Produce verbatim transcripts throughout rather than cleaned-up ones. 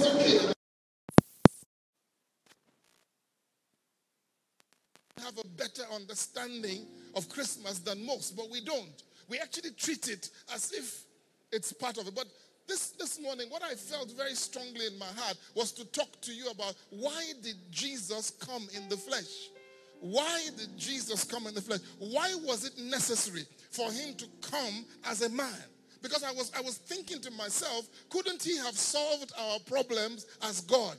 talking have a better understanding of Christmas than most, but we don't. We actually treat it as if it's part of it. But this, this morning, what I felt very strongly in my heart was to talk to you about why did Jesus come in the flesh? Why did Jesus come in the flesh? Why was it necessary for him to come as a man? Because I was, I was thinking to myself, couldn't he have solved our problems as God?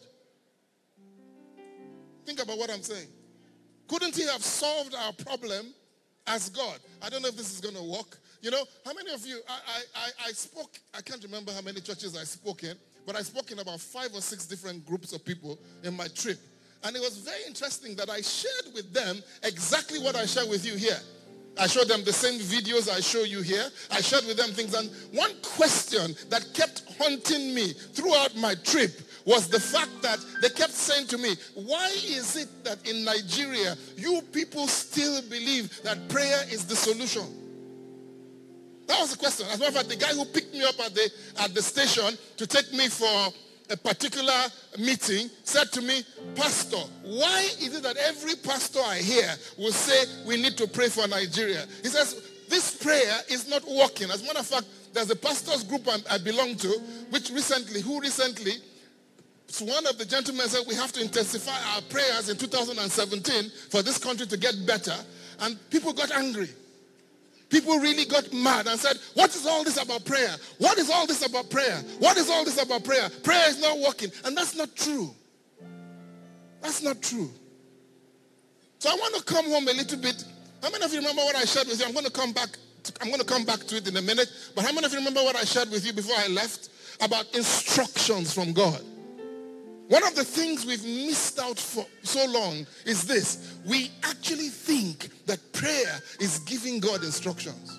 Think about what I'm saying. Couldn't he have solved our problem as God? I don't know if this is going to work. You know, how many of you, I, I, I spoke, I can't remember how many churches I spoke in, but I spoke in about five or six different groups of people in my trip. And it was very interesting that I shared with them exactly what I share with you here. I showed them the same videos I show you here. I shared with them things. And one question that kept haunting me throughout my trip was the fact that they kept saying to me, why is it that in Nigeria, you people still believe that prayer is the solution? That was the question. As a matter of fact, the guy who picked me up at the, at the station to take me for a particular meeting said to me, Pastor, why is it that every pastor I hear will say we need to pray for Nigeria? He says, this prayer is not working. As a matter of fact, there's a pastor's group I, I belong to, which recently, who recently, so one of the gentlemen said we have to intensify our prayers in two thousand seventeen for this country to get better. And people got angry. People really got mad and said, what is all this about prayer? What is all this about prayer? What is all this about prayer? Prayer is not working. And that's not true. That's not true. So I want to come home a little bit. How many of you remember what I shared with you? I'm going to come back to, I'm going to come back to it in a minute. But how many of you remember what I shared with you before I left about instructions from God? One of the things we've missed out for so long is this. We actually think that prayer is giving God instructions.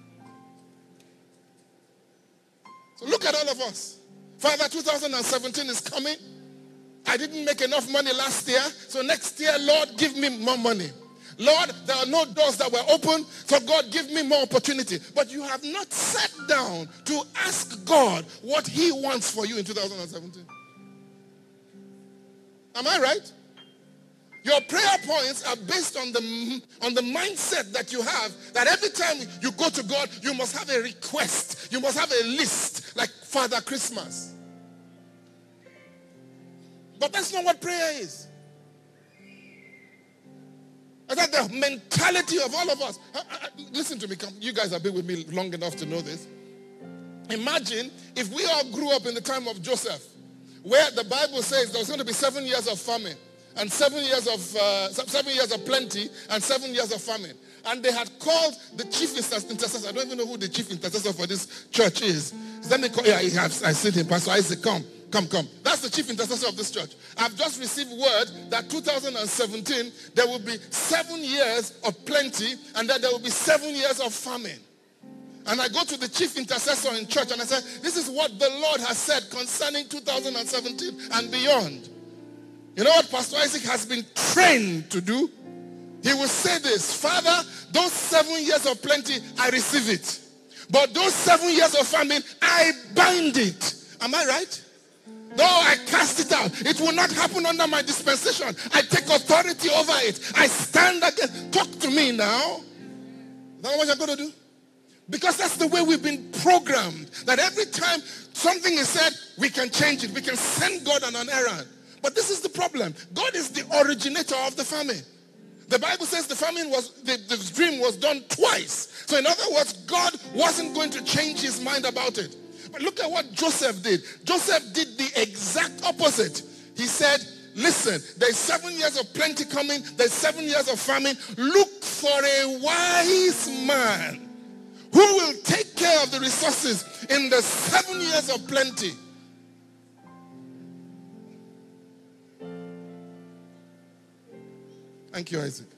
So look at all of us. Father, two thousand seventeen is coming. I didn't make enough money last year, so next year, Lord, give me more money. Lord, there are no doors that were open, so God, give me more opportunity. But you have not sat down to ask God what he wants for you in two thousand seventeen. Am I right? Your prayer points are based on the, on the mindset that you have, that every time you go to God, you must have a request. You must have a list, like Father Christmas. But that's not what prayer is. I thought the mentality of all of us. I, I, listen to me. Come, you guys have been with me long enough to know this. Imagine if we all grew up in the time of Joseph, where the Bible says there was going to be seven years of famine, and seven years of uh, seven years of plenty, and seven years of famine. And they had called the chief intercessor. I don't even know who the chief intercessor for this church is. Then they call, yeah, I have I see him, Pastor Isaac. Come, come, come. That's the chief intercessor of this church. I've just received word that two thousand seventeen there will be seven years of plenty, and that there will be seven years of famine. And I go to the chief intercessor in church and I say, this is what the Lord has said concerning two thousand seventeen and beyond. You know what Pastor Isaac has been trained to do? He will say this, Father, those seven years of plenty, I receive it. But those seven years of famine, I bind it. Am I right? No, I cast it out. It will not happen under my dispensation. I take authority over it. I stand against. Talk to me now. Is that what you're going to do? Because that's the way we've been programmed. That every time something is said, we can change it. We can send God on an errand. But this is the problem. God is the originator of the famine. The Bible says the famine was, the, the dream was done twice. So in other words, God wasn't going to change his mind about it. But look at what Joseph did. Joseph did the exact opposite. He said, listen, there's seven years of plenty coming. There's seven years of famine. Look for a wise man who will take care of the resources in the seven years of plenty. Thank you, Isaac.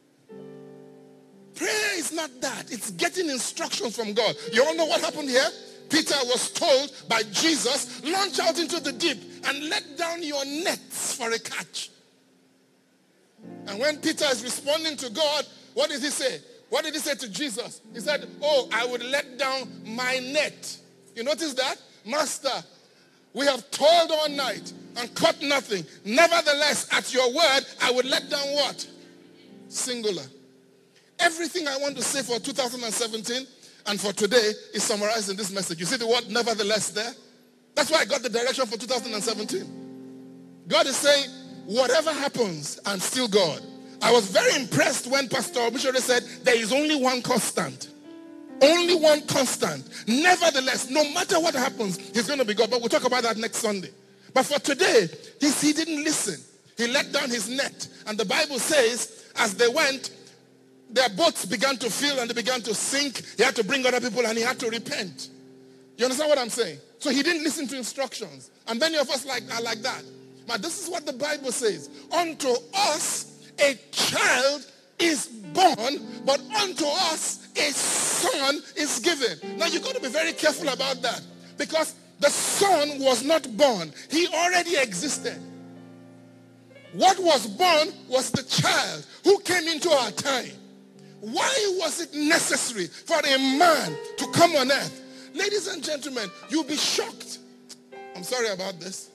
Prayer is not that. It's getting instructions from God. You all know what happened here? Peter was told by Jesus, launch out into the deep and let down your nets for a catch. And when Peter is responding to God, what did he say? What did he say to Jesus? He said, oh, I would let down my net. You notice that? Master, We have toiled all night and caught nothing. Nevertheless, at your word, I would let down what? Singular. Everything I want to say for two thousand seventeen and for today is summarized in this message. You see the word nevertheless there? That's why I got the direction for two thousand seventeen. God is saying, whatever happens, I'm still God. I was very impressed when Pastor Missionary said, there is only one constant. Only one constant. Nevertheless, no matter what happens, he's going to be God. But we'll talk about that next Sunday. But for today, he, he didn't listen. He let down his net. And the Bible says, as they went, their boats began to fill and they began to sink. He had to bring other people and he had to repent. You understand what I'm saying? So he didn't listen to instructions. And many of us like, are like that. But this is what the Bible says. Unto us a child is born, but unto us a son is given. Now you've got to be very careful about that. Because the son was not born. He already existed. What was born was the child who came into our time. Why was it necessary for a man to come on earth? Ladies and gentlemen, you'll be shocked. I'm sorry about this.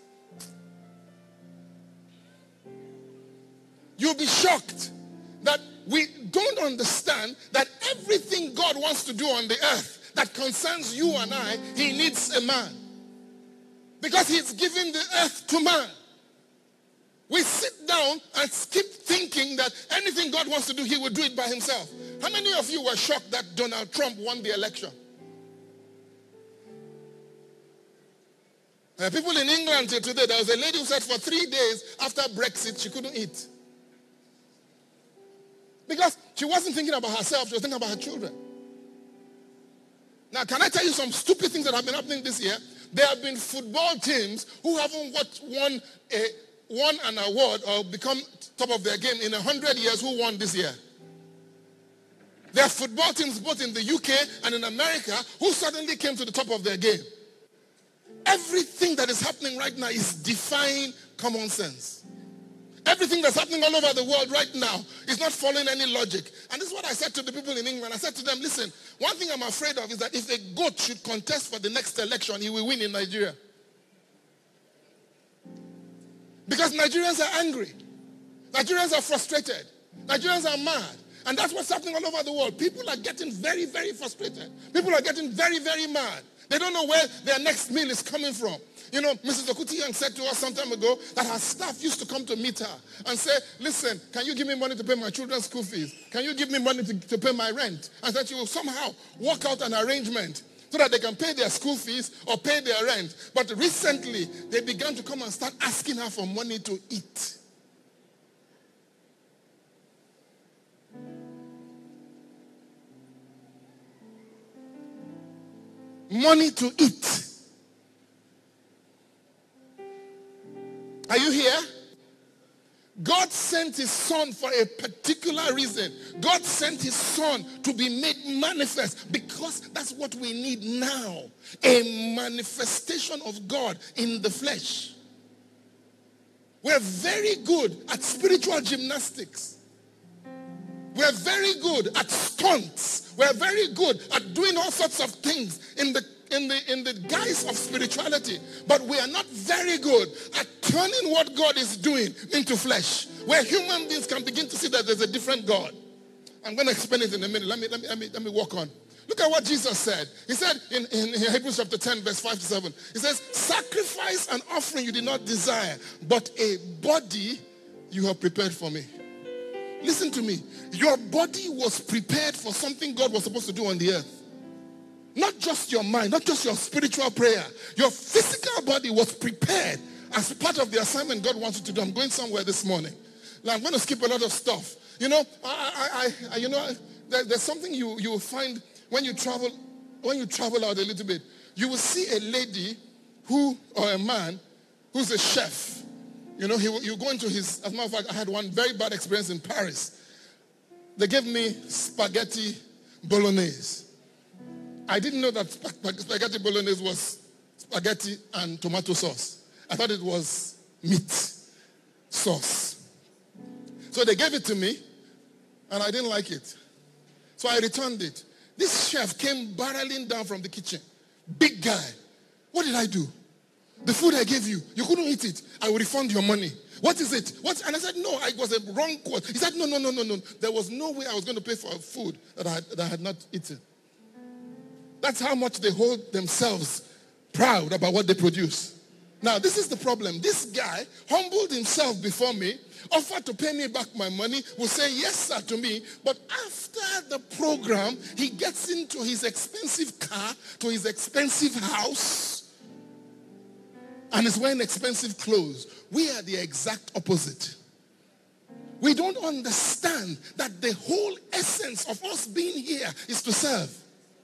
You'll be shocked that we don't understand that everything God wants to do on the earth that concerns you and I, he needs a man. Because he's giving the earth to man. We sit down and keep thinking that anything God wants to do, he will do it by himself. How many of you were shocked that Donald Trump won the election? Uh, people in England till today, there was a lady who said for three days after Brexit, she couldn't eat. Because she wasn't thinking about herself, she was thinking about her children. Now, can I tell you some stupid things that have been happening this year? There have been football teams who haven't won, a, won an award or become top of their game in a hundred years who won this year. There are football teams both in the U K and in America who suddenly came to the top of their game. Everything that is happening right now is defying common sense. Everything that's happening all over the world right now is not following any logic. And this is what I said to the people in England. I said to them, listen, one thing I'm afraid of is that if a goat should contest for the next election, he will win in Nigeria. Because Nigerians are angry. Nigerians are frustrated. Nigerians are mad. And that's what's happening all over the world. People are getting very, very frustrated. People are getting very, very mad. They don't know where their next meal is coming from. You know, Missus Okuti Young said to us some time ago that her staff used to come to meet her and say, listen, can you give me money to pay my children's school fees? Can you give me money to, to pay my rent? And that she will somehow work out an arrangement so that they can pay their school fees or pay their rent. But recently, they began to come and start asking her for money to eat. Money to eat. Are you here? God sent his son for a particular reason. God sent his son to be made manifest because that's what we need now. A manifestation of God in the flesh. We're very good at spiritual gymnastics. We're very good at stunts. We're very good at doing all sorts of things in the in the in the guise of spirituality. But we are not very good at turning what God is doing into flesh. Where human beings can begin to see that there's a different God. I'm going to explain it in a minute. Let me let me let me, let me walk on. Look at what Jesus said. He said in, in, in Hebrews chapter ten, verse five to seven. He says, sacrifice and offering you did not desire, but a body you have prepared for me. Listen to me. Your body was prepared for something God was supposed to do on the earth. Not just your mind, not just your spiritual prayer. Your physical body was prepared as part of the assignment God wants you to do. I'm going somewhere this morning. Now, I'm going to skip a lot of stuff. You know, I, I, I you know, there, there's something you, you will find when you travel, when you travel out a little bit. You will see a lady who, or a man, who's a chef. You know, he, you go into his, as a matter of fact, I had one very bad experience in Paris. They gave me spaghetti bolognese. I didn't know that spaghetti bolognese was spaghetti and tomato sauce. I thought it was meat sauce. So they gave it to me, and I didn't like it. So I returned it. This chef came barreling down from the kitchen. Big guy. What did I do? The food I gave you, you couldn't eat it. I will refund your money. What is it? What? And I said, no, it was a wrong quote. He said, no, no, no, no, no. There was no way I was going to pay for food that I had, that I had not eaten. That's how much they hold themselves proud about what they produce. Now, this is the problem. This guy humbled himself before me, offered to pay me back my money, will say yes, sir, to me. But after the program, he gets into his expensive car, to his expensive house, and is wearing expensive clothes. We are the exact opposite. We don't understand that the whole essence of us being here is to serve.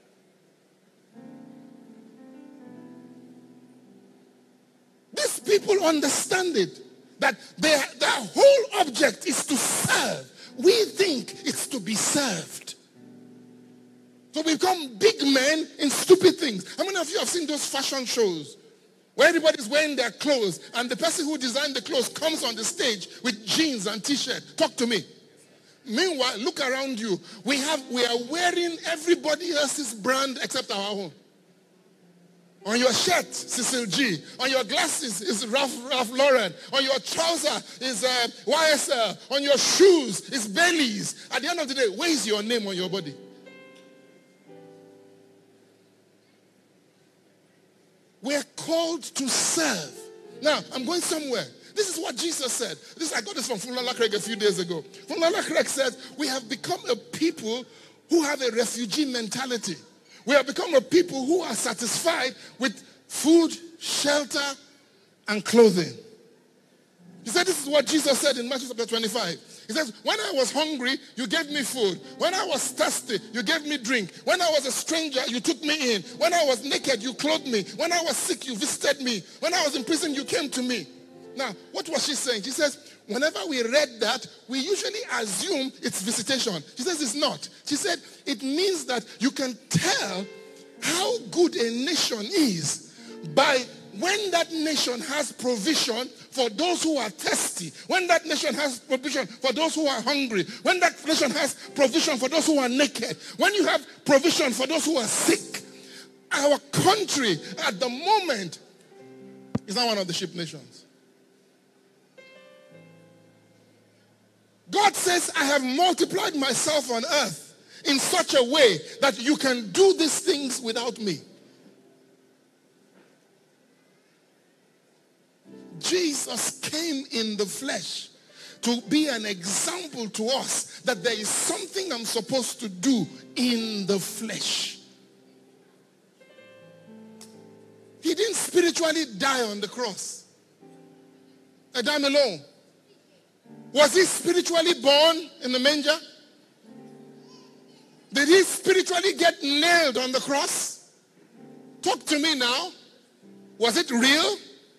These people understand it, that their, their whole object is to serve. We think it's to be served. So we become big men in stupid things. How many of you have seen those fashion shows where everybody's wearing their clothes and the person who designed the clothes comes on the stage with jeans and t-shirt? Talk to me. Meanwhile, look around you. We have we are wearing everybody else's brand except our own. On your shirt, Cecil G. On your glasses is Ralph, Ralph Lauren. On your trouser is uh, Y S L. On your shoes is Bailey's. At the end of the day, where is your name on your body? We're called to serve. Now, I'm going somewhere. This is what Jesus said. This I got this from Funlala Craig a few days ago. Funlala Craig said, we have become a people who have a refugee mentality. We have become a people who are satisfied with food, shelter, and clothing. He said this is what Jesus said in Matthew chapter twenty-five. He says, when I was hungry, you gave me food. When I was thirsty, you gave me drink. When I was a stranger, you took me in. When I was naked, you clothed me. When I was sick, you visited me. When I was in prison, you came to me. Now, what was she saying? She says, whenever we read that, we usually assume it's visitation. She says it's not. She said, it means that you can tell how good a nation is by when that nation has provision for those who are thirsty, when that nation has provision for those who are hungry, when that nation has provision for those who are naked, when you have provision for those who are sick. Our country at the moment is not one of the sheep nations. God says, I have multiplied myself on earth in such a way that you can do these things without me. Jesus came in the flesh to be an example to us that there is something I'm supposed to do in the flesh. He didn't spiritually die on the cross. I died alone. Was he spiritually born in the manger? Did he spiritually get nailed on the cross? Talk to me now. Was it real?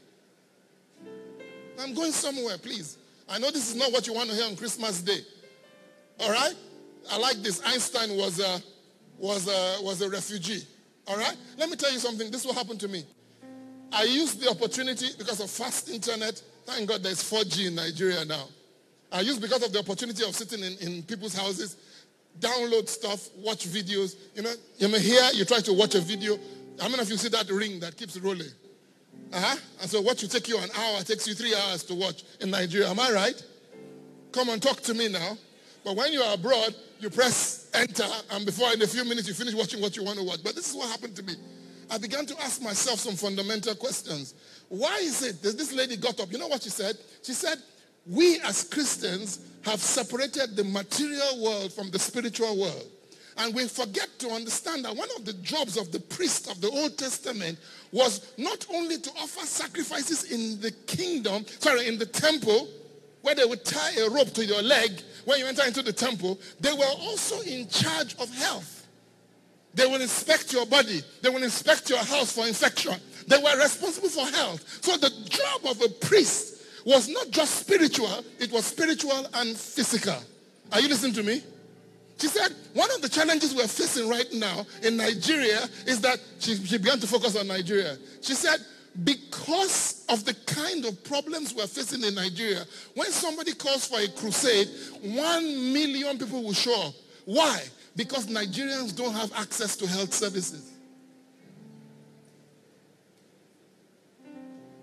I'm going somewhere, please. I know this is not what you want to hear on Christmas Day. All right? I like this. Einstein was a, was a, was a refugee. All right? Let me tell you something. This will happen to me. I used the opportunity because of fast internet. Thank God there's four G in Nigeria now. I used because of the opportunity of sitting in, in people's houses, download stuff, watch videos. You know, you're here, you try to watch a video. How many of you see that ring that keeps rolling? Uh-huh. And so what should take you an hour takes you three hours to watch in Nigeria. Am I right? Come on, talk to me now. But when you are abroad, you press enter, and before in a few minutes you finish watching what you want to watch. But this is what happened to me. I began to ask myself some fundamental questions. Why is it that this lady got up? You know what she said? She said, we as Christians have separated the material world from the spiritual world. And we forget to understand that one of the jobs of the priest of the Old Testament was not only to offer sacrifices in the kingdom, sorry, in the temple, where they would tie a rope to your leg when you enter into the temple. They were also in charge of health. They will inspect your body. They will inspect your house for infection. They were responsible for health. So the job of a priest was not just spiritual, it was spiritual and physical. Are you listening to me? She said, one of the challenges we're facing right now in Nigeria is that, she, she began to focus on Nigeria. She said, because of the kind of problems we're facing in Nigeria, when somebody calls for a crusade, one million people will show up. Why? Because Nigerians don't have access to health services.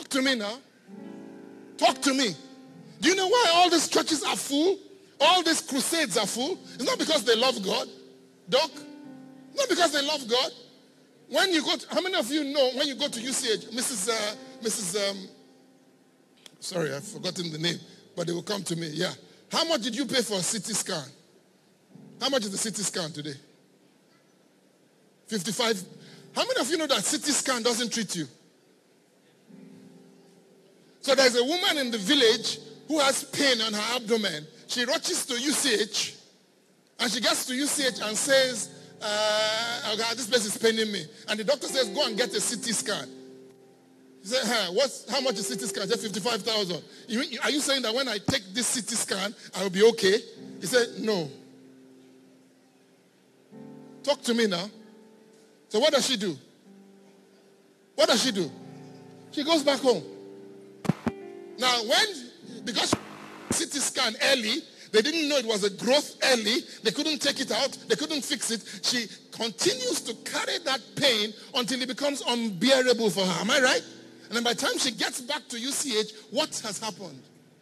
Talk to me now. Talk to me. Do you know why all these churches are full? All these crusades are full? It's not because they love God. Doc? Not because they love God. When you go to, how many of you know when you go to U C H, Missus Uh, Missus Um, sorry, I've forgotten the name, but they will come to me. Yeah. How much did you pay for a C T scan? How much is the C T scan today? fifty-five. How many of you know that C T scan doesn't treat you? So there's a woman in the village who has pain on her abdomen. She rushes to U C H, and she gets to U C H and says, uh, okay, this place is paining me. And the doctor says, go and get a C T scan. He said, huh, what's, how much is C T scan? He said, fifty-five thousand. Are you saying that when I take this C T scan, I will be okay? He said, no. Talk to me now. So what does she do? What does she do? She goes back home. Now when, because C T scan early, they didn't know it was a growth early, they couldn't take it out, they couldn't fix it. She continues to carry that pain until it becomes unbearable for her. Am I right? And then by the time she gets back to U C H, what has happened?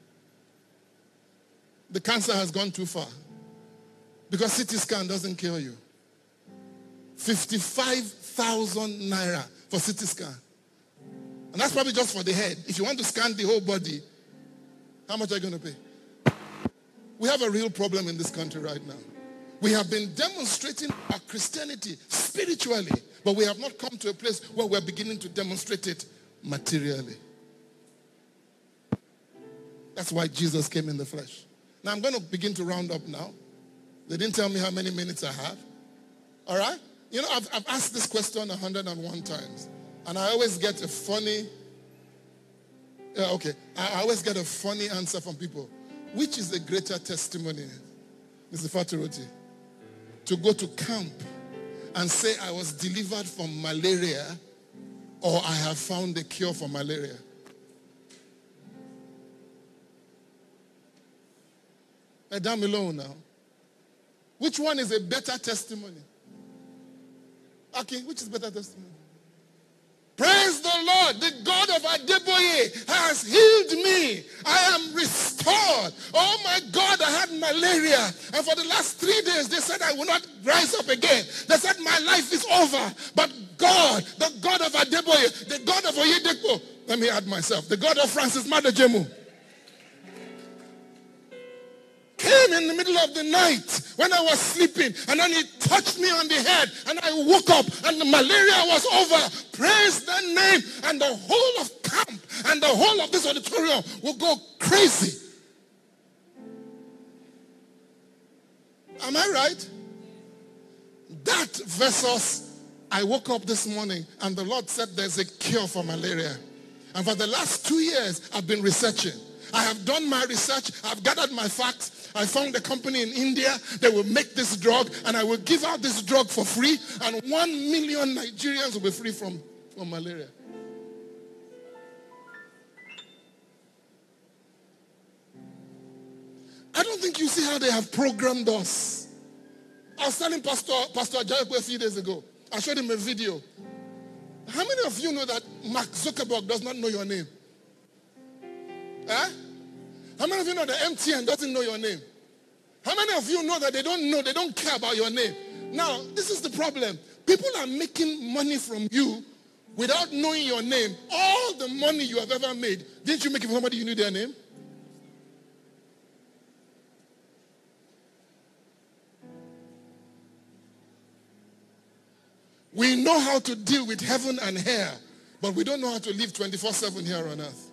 The cancer has gone too far. Because C T scan doesn't cure you. fifty-five thousand naira for C T scan. And that's probably just for the head. If you want to scan the whole body, how much are you going to pay? We have a real problem in this country right now. We have been demonstrating our Christianity spiritually, but we have not come to a place where we're beginning to demonstrate it materially. That's why Jesus came in the flesh. Now I'm going to begin to round up now. They didn't tell me how many minutes I have. All right? You know, I've, I've asked this question one hundred and one times. And I always get a funny, yeah, okay. I always get a funny answer from people. Which is the greater testimony, Mister Faturoti? To go to camp and say I was delivered from malaria or I have found a cure for malaria? Hey, down below now. Which one is a better testimony? Okay, which is better testimony? Praise the Lord. The God of Adeboye has healed me. I am restored. Oh my God, I had malaria. And for the last three days, they said I will not rise up again. They said my life is over. But God, the God of Adeboye, the God of Oyedepo, let me add myself, the God of Francis Madojemu, came in the middle of the night when I was sleeping, and then he touched me on the head, and I woke up, and the malaria was over. Praise the name, and the whole of camp and the whole of this auditorium will go crazy. Am I right? That versus I woke up this morning and the Lord said there's a cure for malaria. And for the last two years, I've been researching. I have done my research. I've gathered my facts. I found a company in India that will make this drug, and I will give out this drug for free, and one million Nigerians will be free from, from malaria. I don't think you see how they have programmed us. I was telling Pastor, Pastor Ajayaku a few days ago. I showed him a video. How many of you know that Mark Zuckerberg does not know your name? Huh? How many of you know that M T N doesn't know your name? How many of you know that they don't know, they don't care about your name? Now, this is the problem. People are making money from you without knowing your name. All the money you have ever made, didn't you make it for somebody you knew their name? We know how to deal with heaven and hell, but we don't know how to live twenty-four seven here on earth.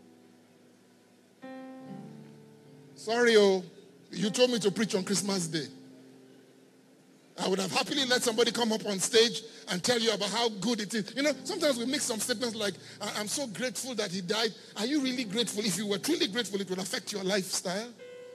Sorry, oh, you told me to preach on Christmas Day. I would have happily let somebody come up on stage and tell you about how good it is. You know, sometimes we make some statements like, I'm so grateful that he died. Are you really grateful? If you were truly grateful, it would affect your lifestyle.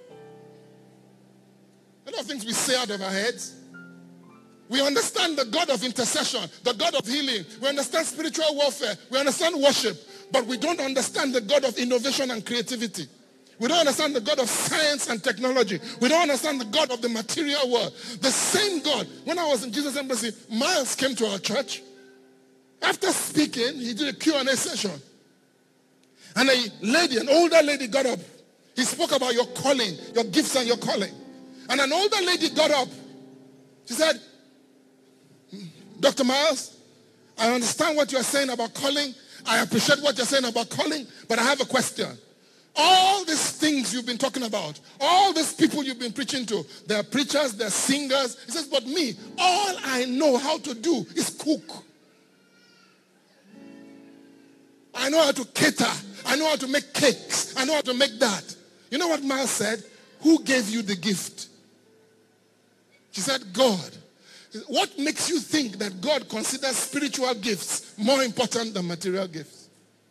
A lot of things we say out of our heads. We understand the God of intercession, the God of healing. We understand spiritual warfare. We understand worship. But we don't understand the God of innovation and creativity. We don't understand the God of science and technology. We don't understand the God of the material world. The same God. When I was in Jesus Embassy, Miles came to our church. After speaking, he did a Q and A session. And a lady, an older lady got up. He spoke about your calling, your gifts and your calling. And an older lady got up. She said, Doctor Miles, I understand what you're saying about calling. I appreciate what you're saying about calling, but I have a question. All these things you've been talking about, all these people you've been preaching to, they're preachers, they're singers. He says, but me, all I know how to do is cook. I know how to cater. I know how to make cakes. I know how to make that. You know what Miles said? Who gave you the gift? She said, God. What makes you think that God considers spiritual gifts more important than material gifts?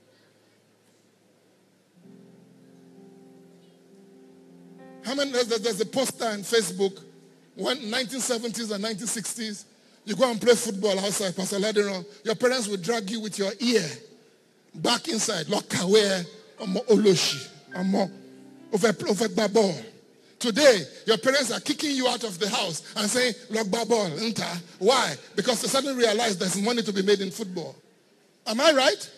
How many, there's, there's a poster on Facebook, when nineteen seventies and nineteen sixties, you go and play football outside, Pastor Ladero, your parents will drag you with your ear back inside, lock away, omo oloshi, omo over ball. Today, your parents are kicking you out of the house and saying, lock ball, enter. Why? Because they suddenly realize there's money to be made in football. Am I right?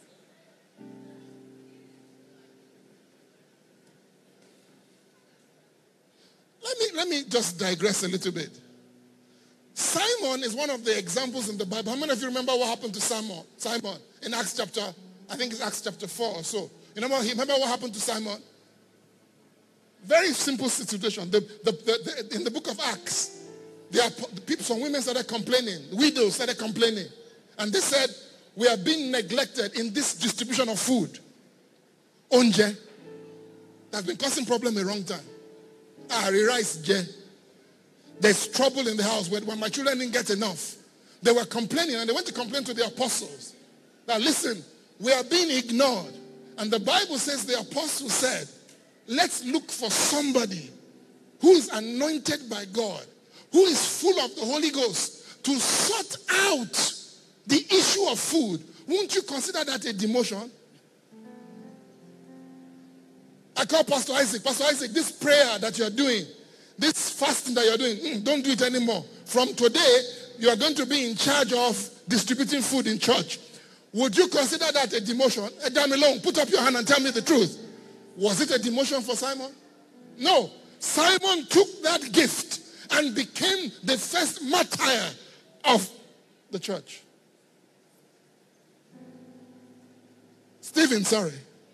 Let me, let me just digress a little bit. Simon is one of the examples in the Bible. How many of you remember what happened to Simon? Simon in Acts chapter, I think it's Acts chapter four or so. You remember, remember what happened to Simon? Very simple situation. The, the, the, the, in the book of Acts, there are the people, some women started complaining. Widows started complaining. And they said, we are being neglected in this distribution of food. Onje. That's been causing problem a long time. Ah, rice, je. There's trouble in the house. When, when my children didn't get enough, they were complaining, and they went to complain to the apostles. Now listen, we are being ignored. And the Bible says the apostles said, let's look for somebody who is anointed by God, who is full of the Holy Ghost, to sort out the issue of food. Won't you consider that a demotion? I call Pastor Isaac. Pastor Isaac, this prayer that you're doing, this fasting that you're doing, mm, don't do it anymore. From today, you are going to be in charge of distributing food in church. Would you consider that a demotion? Edamilong, put up your hand and tell me the truth. Was it a demotion for Simon? No. Simon took that gift and became the first martyr of the church. Stephen, sorry.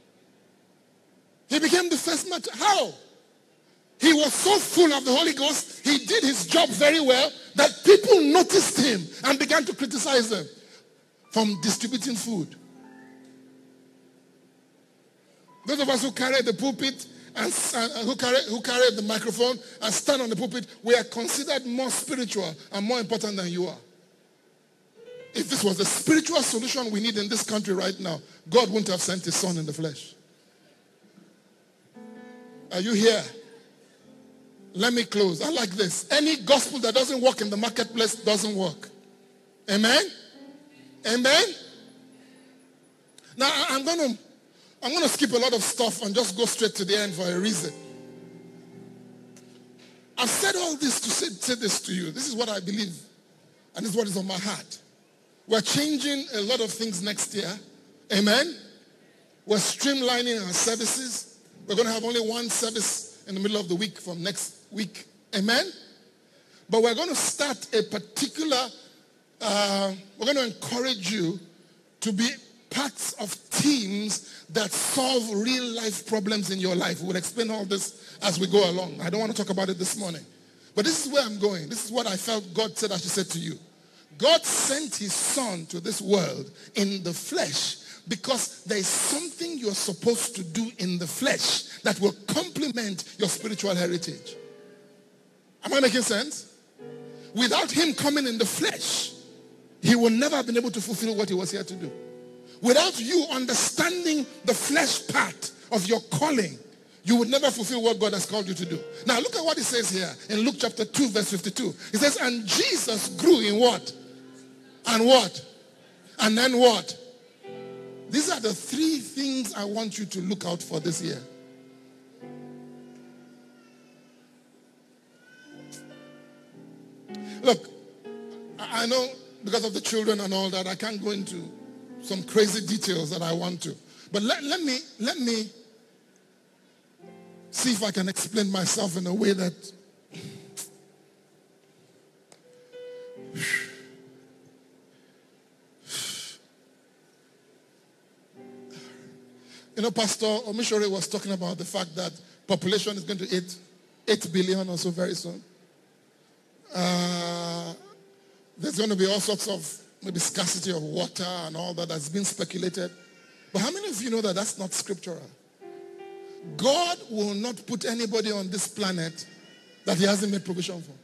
He became the first martyr. How? He was so full of the Holy Ghost, he did his job very well, that people noticed him and began to criticize him from distributing food. Those of us who carry the pulpit and uh, who, carry, who carry the microphone and stand on the pulpit, we are considered more spiritual and more important than you are. If this was the spiritual solution we need in this country right now, God wouldn't have sent his son in the flesh. Are you here? Let me close. I like this. Any gospel that doesn't work in the marketplace doesn't work. Amen? Amen? Now, I'm going to I'm going to skip a lot of stuff and just go straight to the end for a reason. I've said all this to say, say this to you. This is what I believe, and this is what is on my heart. We're changing a lot of things next year. Amen? We're streamlining our services. We're going to have only one service in the middle of the week from next week. Amen? But we're going to start a particular, uh, we're going to encourage you to be parts of teams that solve real life problems in your life. We'll explain all this as we go along. I don't want to talk about it this morning. But this is where I'm going. This is what I felt God said I should say to you. God sent his son to this world in the flesh because there is something you're supposed to do in the flesh that will complement your spiritual heritage. Am I making sense? Without him coming in the flesh, he will never have been able to fulfill what he was here to do. Without you understanding the flesh part of your calling, you would never fulfill what God has called you to do. Now look at what it says here in Luke chapter two verse fifty-two. It says, and Jesus grew in what? And what? And then what? These are the three things I want you to look out for this year. Look, I know because of the children and all that, I can't go into some crazy details that I want to. But let, let me let me see if I can explain myself in a way that you know, Pastor Omishore was talking about the fact that population is going to hit eight billion or so very soon. Uh, there's going to be all sorts of maybe scarcity of water and all that that's been speculated. But how many of you know that that's not scriptural? God will not put anybody on this planet that he hasn't made provision for.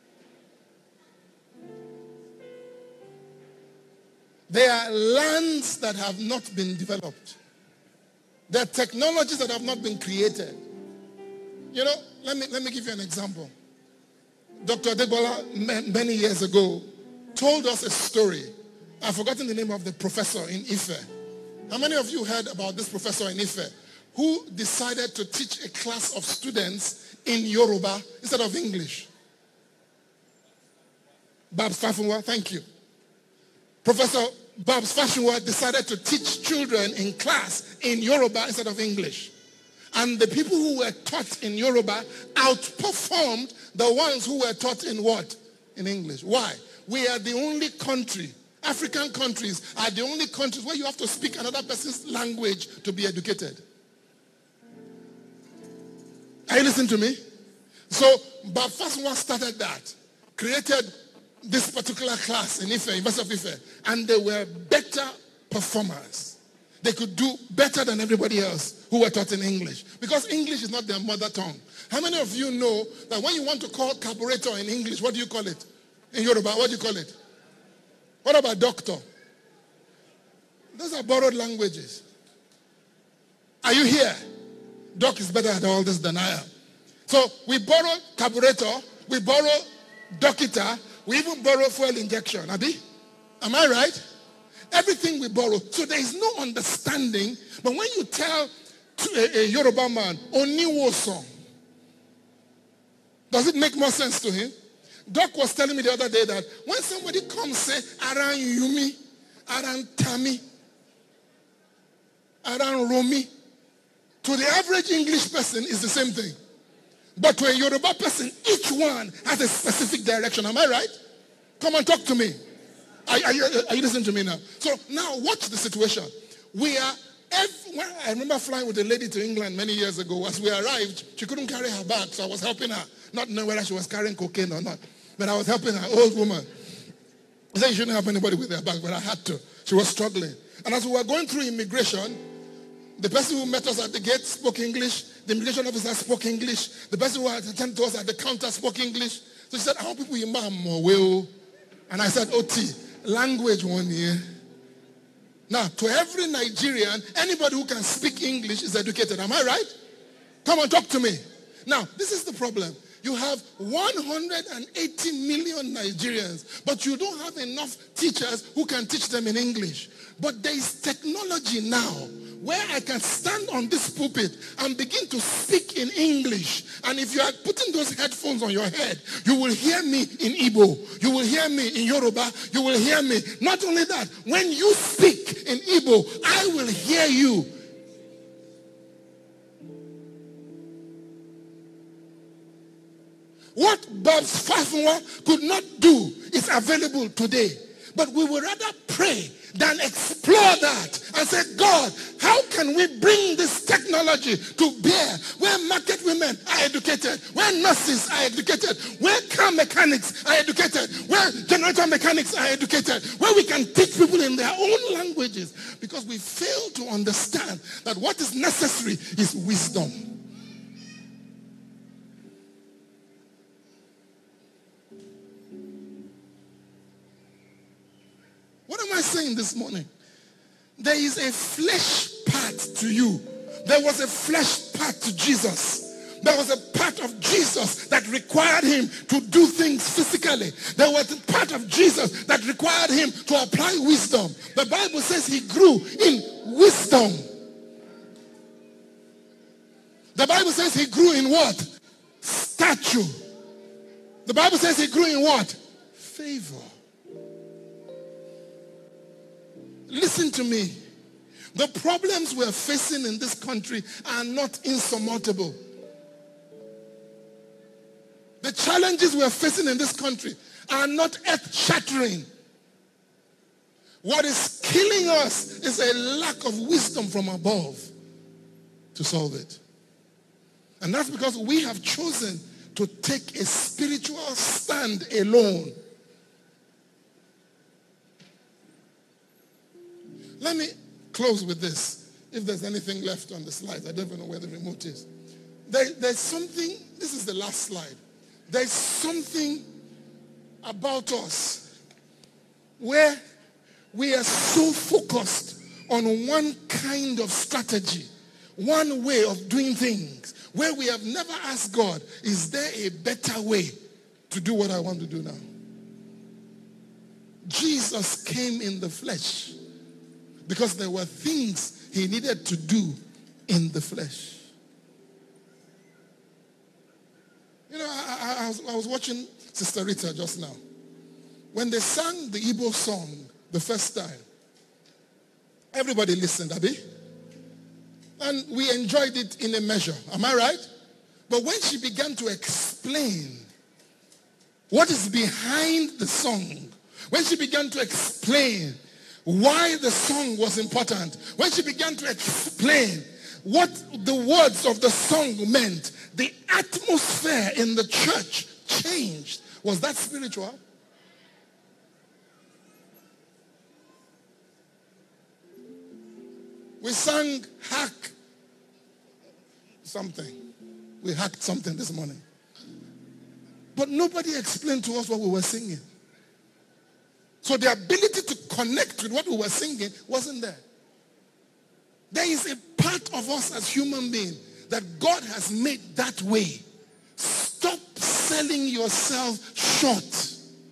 There are lands that have not been developed. There are technologies that have not been created. You know, let me, let me give you an example. Doctor Adebola, many years ago, told us a story. I've forgotten the name of the professor in Ife. How many of you heard about this professor in Ife who decided to teach a class of students in Yoruba instead of English? Babs Fafunwa, thank you. Professor Babs Fafunwa decided to teach children in class in Yoruba instead of English. And the people who were taught in Yoruba outperformed the ones who were taught in what? In English. Why? We are the only country, African countries are the only countries where you have to speak another person's language to be educated. Are you listening to me? So, Bab Fasunwa started that, created this particular class in Ife, University of Ife, and they were better performers. They could do better than everybody else who were taught in English, because English is not their mother tongue. How many of you know that when you want to call carburetor in English, what do you call it? In Yoruba, what do you call it? What about doctor? Those are borrowed languages. Are you here? Doc is better at all this than I am. So we borrow carburetor, we borrow doctor, we even borrow fuel injection. Abi? Am I right? Everything we borrow. So there is no understanding. But when you tell to a, a Yoruba man, Oniwo song, does it make more sense to him? Doc was telling me the other day that when somebody comes say, Aran Yumi, Aran Tami, Aran Romi, to the average English person is the same thing. But to a Yoruba person, each one has a specific direction. Am I right? Come on, talk to me. Are, are, you, are you listening to me now? So now watch the situation. We are, every, I remember flying with a lady to England many years ago. As we arrived, she couldn't carry her bag, so I was helping her. Not knowing whether she was carrying cocaine or not. But I was helping her, old woman. I said you shouldn't help anybody with their bag, but I had to. She was struggling. And as we were going through immigration, the person who met us at the gate spoke English. The immigration officer spoke English. The person who attended to us at the counter spoke English. So she said, I want people in Mammo. And I said, O T, language one year. Now, to every Nigerian, anybody who can speak English is educated. Am I right? Come on, talk to me. Now, this is the problem. You have one hundred eighty million Nigerians, but you don't have enough teachers who can teach them in English. But there is technology now where I can stand on this pulpit and begin to speak in English. And if you are putting those headphones on your head, you will hear me in Igbo. You will hear me in Yoruba. You will hear me. Not only that, when you speak in Igbo, I will hear you. What Babs Fafunwa could not do is available today. But we would rather pray than explore that and say, God, how can we bring this technology to bear where market women are educated, where nurses are educated, where car mechanics are educated, where generator mechanics are educated, where we can teach people in their own languages, because we fail to understand that what is necessary is wisdom. What am I saying this morning? There is a flesh part to you. There was a flesh part to Jesus. There was a part of Jesus that required him to do things physically. There was a part of Jesus that required him to apply wisdom. The Bible says he grew in wisdom. The Bible says he grew in what? Stature. The Bible says he grew in what? Favor. Listen to me. The problems we're facing in this country are not insurmountable. The challenges we're facing in this country are not earth-shattering. What is killing us is a lack of wisdom from above to solve it. And that's because we have chosen to take a spiritual stand alone. Let me close with this. If there's anything left on the slides, I don't even know where the remote is. There, there's something, this is the last slide. There's something about us where we are so focused on one kind of strategy, one way of doing things, where we have never asked God, is there a better way to do what I want to do now? Jesus came in the flesh because there were things he needed to do in the flesh. You know, I, I, I, was, I was watching Sister Rita just now. When they sang the Igbo song the first time, everybody listened, Abi? And we enjoyed it in a measure. Am I right? But when she began to explain what is behind the song, when she began to explain why the song was important, when she began to explain what the words of the song meant, the atmosphere in the church changed. Was that spiritual? We sang hack something. We hacked something this morning. But nobody explained to us what we were singing. So the ability to connect with what we were singing wasn't there. There is a part of us as human beings that God has made that way. Stop selling yourself short.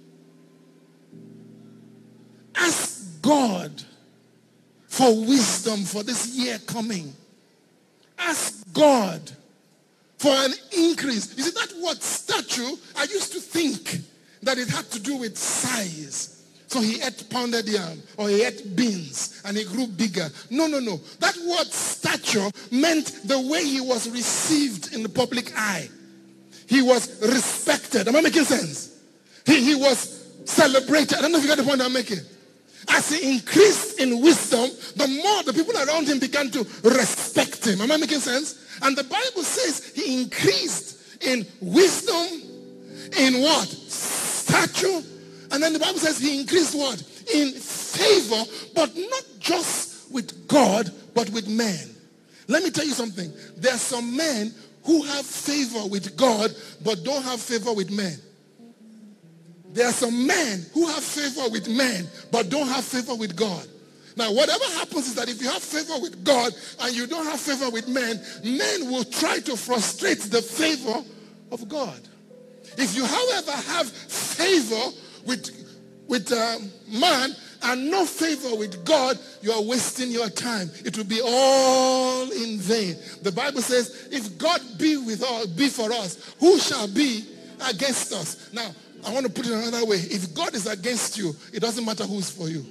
Ask God for wisdom for this year coming. Ask God for an increase. You see, that word statue, I used to think that it had to do with size. So he ate pounded yam or he ate beans and he grew bigger. No, no, no. That word stature meant the way he was received in the public eye. He was respected. Am I making sense? He, he was celebrated. I don't know if you got the point I'm making. As he increased in wisdom, the more the people around him began to respect him. Am I making sense? And the Bible says he increased in wisdom, in what? Stature. And then the Bible says he increased what? In favor, but not just with God, but with men. Let me tell you something. There are some men who have favor with God, but don't have favor with men. There are some men who have favor with men, but don't have favor with God. Now, whatever happens is that if you have favor with God and you don't have favor with men, men will try to frustrate the favor of God. If you, however, have favor with, with um, man and no favor with God, you are wasting your time. It will be all in vain. The Bible says, if God be with us, be for us, who shall be against us? Now, I want to put it another way. If God is against you, it doesn't matter who is for you.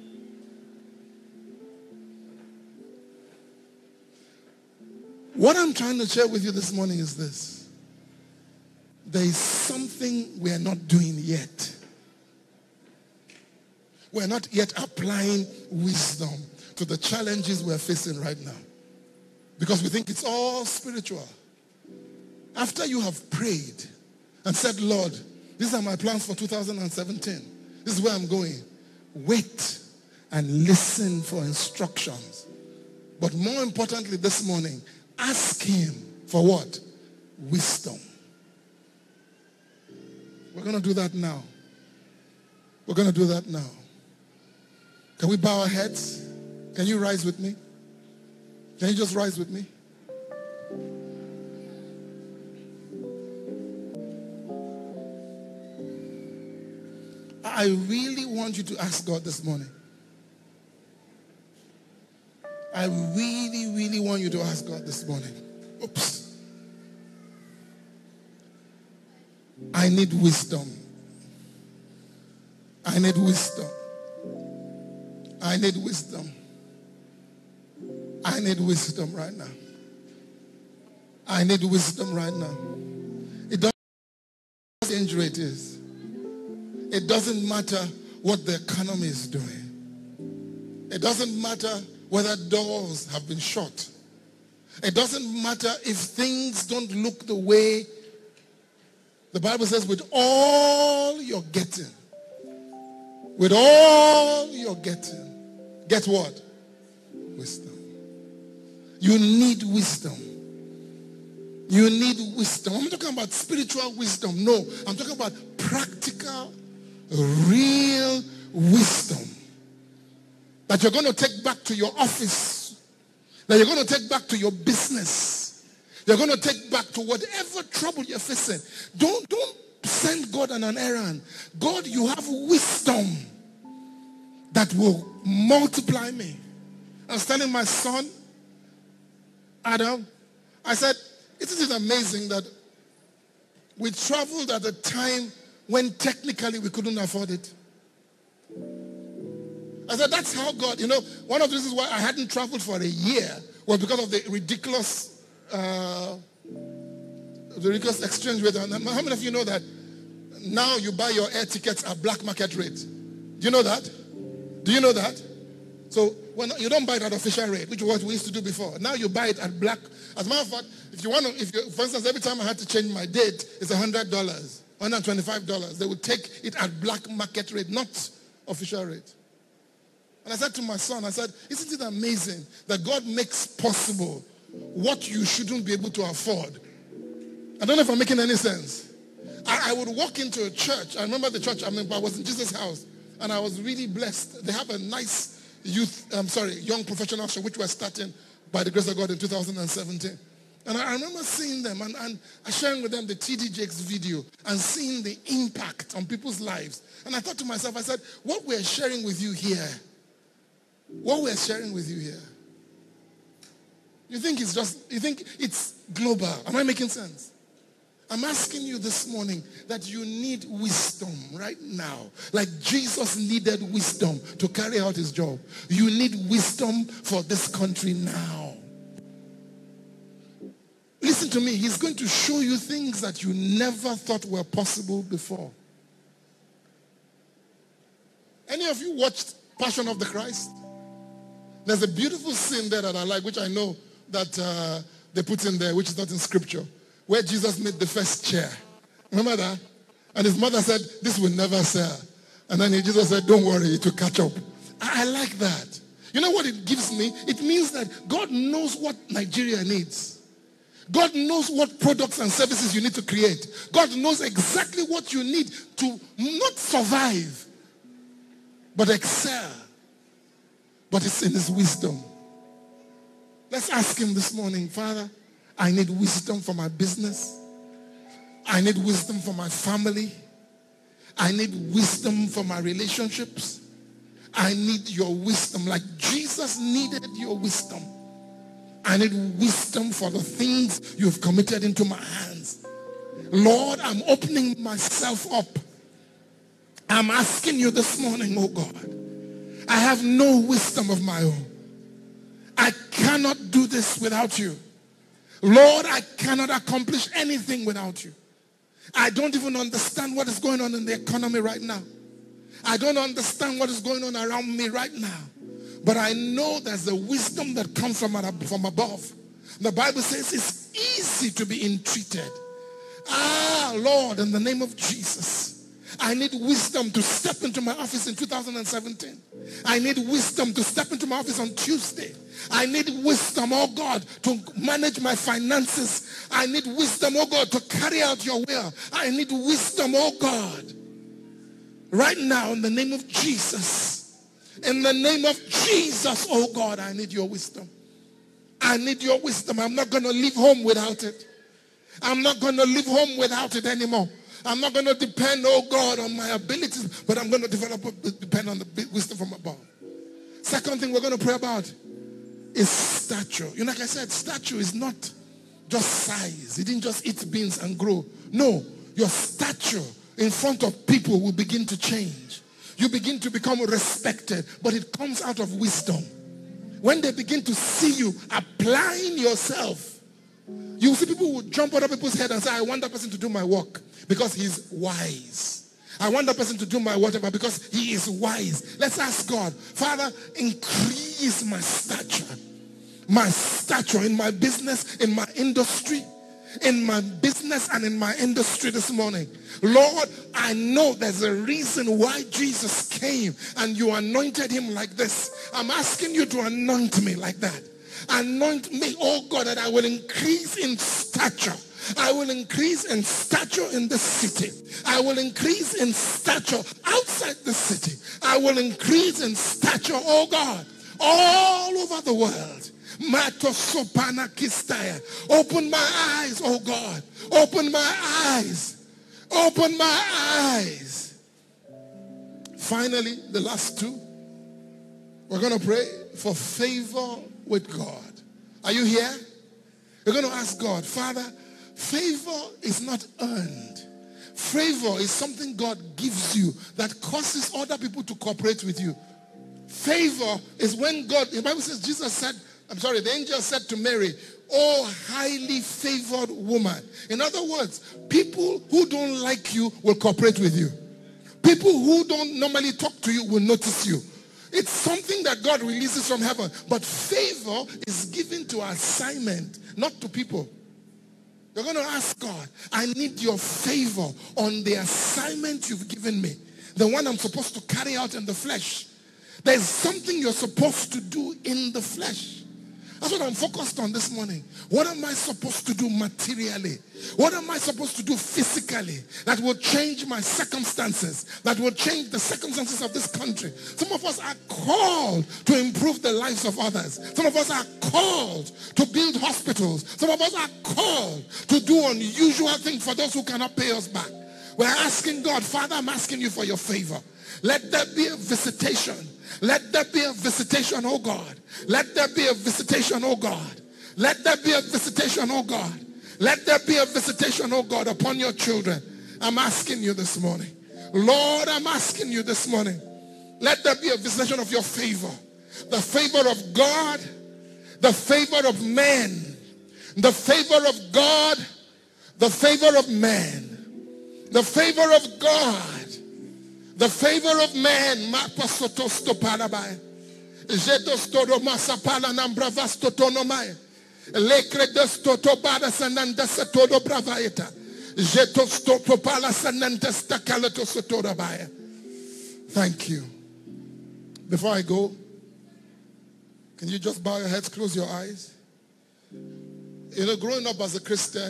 What I'm trying to share with you this morning is this. There is something we are not doing yet. We're not yet applying wisdom to the challenges we're facing right now. Because we think it's all spiritual. After you have prayed and said, Lord, these are my plans for two thousand seventeen. This is where I'm going. Wait and listen for instructions. But more importantly this morning, ask him for what? Wisdom. We're going to do that now. We're going to do that now. Can we bow our heads? Can you rise with me? Can you just rise with me? I really want you to ask God this morning. I really, really want you to ask God this morning. Oops. I need wisdom. I need wisdom. I need wisdom. I need wisdom right now. I need wisdom right now. It doesn't matter what danger it is. It doesn't matter what the economy is doing. It doesn't matter whether doors have been shut. It doesn't matter if things don't look the way the Bible says, with all you're getting. With all you're getting. Get what? Wisdom. You need wisdom. You need wisdom. I'm not talking about spiritual wisdom. No. I'm talking about practical, real wisdom. That you're going to take back to your office. That you're going to take back to your business. You're going to take back to whatever trouble you're facing. Don't, don't send God on an errand. God, you have wisdom that will multiply me. I was telling my son, Adam, I said, isn't it amazing that we traveled at a time when technically we couldn't afford it? I said, that's how God, you know, one of the reasons why I hadn't traveled for a year was because of the ridiculous Uh, the ridiculous exchange rate. How many of you know that now you buy your air tickets at black market rate? Do you know that? Do you know that? So when you don't buy it at official rate, which is what we used to do before. Now you buy it at black. As a matter of fact, if you want to, if you, for instance, every time I had to change my date, it's one hundred dollars, one hundred twenty-five dollars. They would take it at black market rate, not official rate. And I said to my son, I said, isn't it amazing that God makes possible what you shouldn't be able to afford? I don't know if I'm making any sense. I, I would walk into a church. I remember the church, I mean, I was in Jesus' house, and I was really blessed. They have a nice youth, I'm sorry, young professional show, which we're starting by the grace of God in two thousand seventeen. And I, I remember seeing them and, and sharing with them the T D Jakes video and seeing the impact on people's lives. And I thought to myself, I said, what we're sharing with you here, what we're sharing with you here, You think it's just, you think it's global. Am I making sense? I'm asking you this morning that you need wisdom right now. Like Jesus needed wisdom to carry out his job. You need wisdom for this country now. Listen to me. He's going to show you things that you never thought were possible before. Any of you watched Passion of the Christ? There's a beautiful scene there that I like, which I know that uh, they put in there, which is not in scripture, where Jesus made the first chair. Remember that? And his mother said, this will never sell. And then Jesus said, don't worry, it will catch up. I, I like that. You know what it gives me? It means that God knows what Nigeria needs. God knows what products and services you need to create. God knows exactly what you need to not survive, but excel. But it's in his wisdom. Let's ask him this morning, Father, I need wisdom for my business. I need wisdom for my family. I need wisdom for my relationships. I need your wisdom like Jesus needed your wisdom. I need wisdom for the things you've committed into my hands. Lord, I'm opening myself up. I'm asking you this morning, oh God. I have no wisdom of my own. I cannot do this without you. Lord, I cannot accomplish anything without you. I don't even understand what is going on in the economy right now. I don't understand what is going on around me right now. But I know there's a wisdom that comes from, from above. The Bible says it's easy to be entreated. Ah, Lord, in the name of Jesus, I need wisdom to step into my office in two thousand seventeen. I need wisdom to step into my office on Tuesday. I need wisdom, oh God, to manage my finances. I need wisdom, oh God, to carry out your will. I need wisdom, oh God. Right now, in the name of Jesus. In the name of Jesus, oh God, I need your wisdom. I need your wisdom. I'm not going to leave home without it. I'm not going to leave home without it anymore. I'm not going to depend, oh God, on my abilities, but I'm going to develop, depend on the wisdom from above. Second thing we're going to pray about is stature. You know, like I said, stature is not just size. You didn't just eat beans and grow. No, your stature in front of people will begin to change. You begin to become respected, but it comes out of wisdom. when they begin to see you applying yourself, you see people will jump out of people's head and say, I want that person to do my work because he's wise. I want that person to do my whatever because he is wise. Let's ask God, Father, increase my stature. My stature in my business, in my industry, in my business and in my industry this morning. Lord, I know there's a reason why Jesus came and you anointed him like this. I'm asking you to anoint me like that. Anoint me, oh God, that I will increase in stature. I will increase in stature in the city. I will increase in stature outside the city. I will increase in stature, oh God, all over the world. Open my eyes, oh God. Open my eyes. Open my eyes. Finally, the last two. We're going to pray for favor with God. Are you here? We're going to ask God, Father, favor is not earned. Favor is something God gives you that causes other people to cooperate with you. Favor is when God, the Bible says, Jesus said, I'm sorry, the angel said to Mary, oh, highly favored woman. In other words, people who don't like you will cooperate with you. People who don't normally talk to you will notice you. It's something that God releases from heaven. But favor is given to assignment, not to people. You're going to ask God, I need your favor on the assignment you've given me. The one I'm supposed to carry out in the flesh. There's something you're supposed to do in the flesh. That's what I'm focused on this morning. What am I supposed to do materially? What am I supposed to do physically that will change my circumstances, that will change the circumstances of this country? Some of us are called to improve the lives of others. Some of us are called to build hospitals. Some of us are called to do unusual things for those who cannot pay us back. We're asking God, Father, I'm asking you for your favor. Let there be a visitation. Let there be a visitation, oh God. Let there be a visitation, oh God. Let there be a visitation, oh God. Let there be a visitation, oh God, upon your children. I'm asking you this morning. Lord, I'm asking you this morning. Let there be a visitation of your favor. The favor of God, the favor of men, the favor of God, the favor of man, the favor of God. The favor of man, mapasotosto parabai. Jetostoro masapala nambravasto tonomai. Lekredesto tobada sanandasa todo bravaeta. Jetosto topala sanandasta kalatoso torabaya. Thank you. Before I go, can you just bow your heads, close your eyes? You know, growing up as a Christian,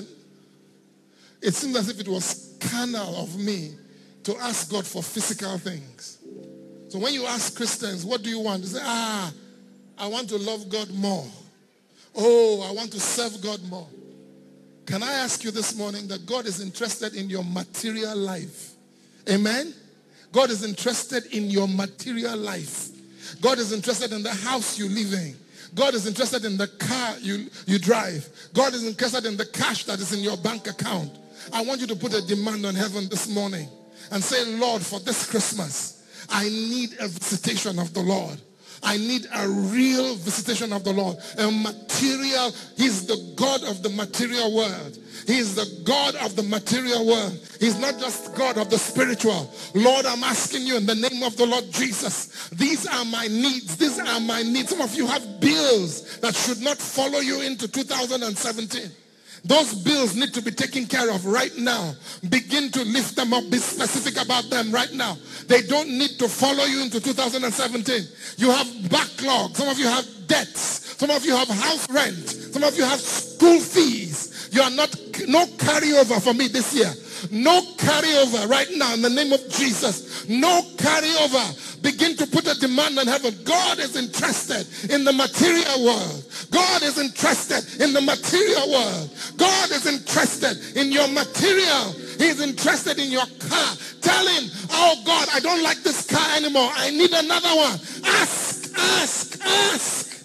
it seemed as if it was carnal of me to ask God for physical things. So when you ask Christians, what do you want? They say, ah, I want to love God more. Oh, I want to serve God more. Can I ask you this morning that God is interested in your material life? Amen? God is interested in your material life. God is interested in the house you live in. God is interested in the car you, you drive. God is interested in the cash that is in your bank account. I want you to put a demand on heaven this morning and say, Lord, for this Christmas, I need a visitation of the Lord. I need a real visitation of the Lord. A material, he's the God of the material world. He's the God of the material world. He's not just God of the spiritual. Lord, I'm asking you in the name of the Lord Jesus, these are my needs. These are my needs. Some of you have bills that should not follow you into two thousand seventeen. Those bills need to be taken care of right now. Begin to lift them up. Be specific about them right now. They don't need to follow you into two thousand seventeen. You have backlog. Some of you have debts. Some of you have house rent. Some of you have school fees. You are not, no carryover for me this year. No carryover right now in the name of Jesus. No carryover. Begin to put a demand on heaven. God is interested in the material world. God is interested in the material world. God is interested in your material. He's interested in your car. Tell him, oh God, I don't like this car anymore. I need another one. Ask, ask, ask.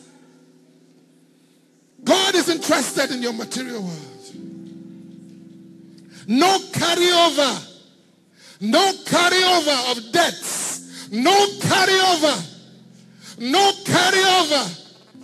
God is interested in your material world. No carryover. No carryover of debts. No carryover. No carryover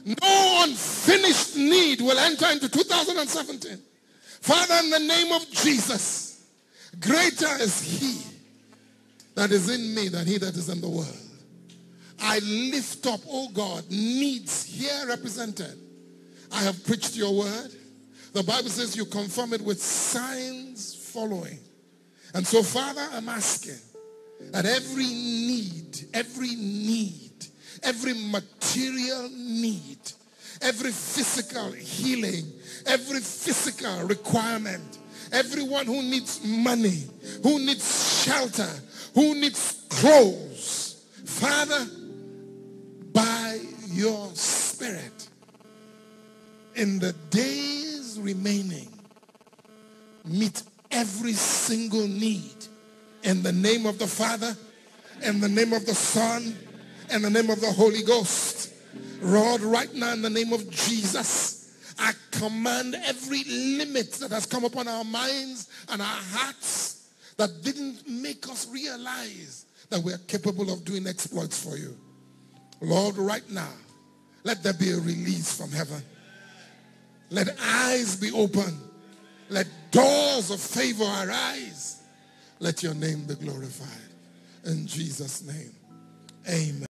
No unfinished need will enter into two thousand seventeen. Father, in the name of Jesus, greater is he that is in me than he that is in the world. I lift up, oh God, needs here represented. I have preached your word. The Bible says you confirm it with signs following. And so, Father, I'm asking that every need, every need, every material need, every physical healing, every physical requirement, everyone who needs money, who needs shelter, who needs clothes, Father, by your Spirit, in the days remaining, meet every single need in the name of the Father, in the name of the Son, in the name of the Holy Ghost. Lord, right now in the name of Jesus, I command every limit that has come upon our minds and our hearts that didn't make us realize that we are capable of doing exploits for you. Lord, right now, let there be a release from heaven. Let eyes be open. Let doors of favor arise. Let your name be glorified. In Jesus' name, amen.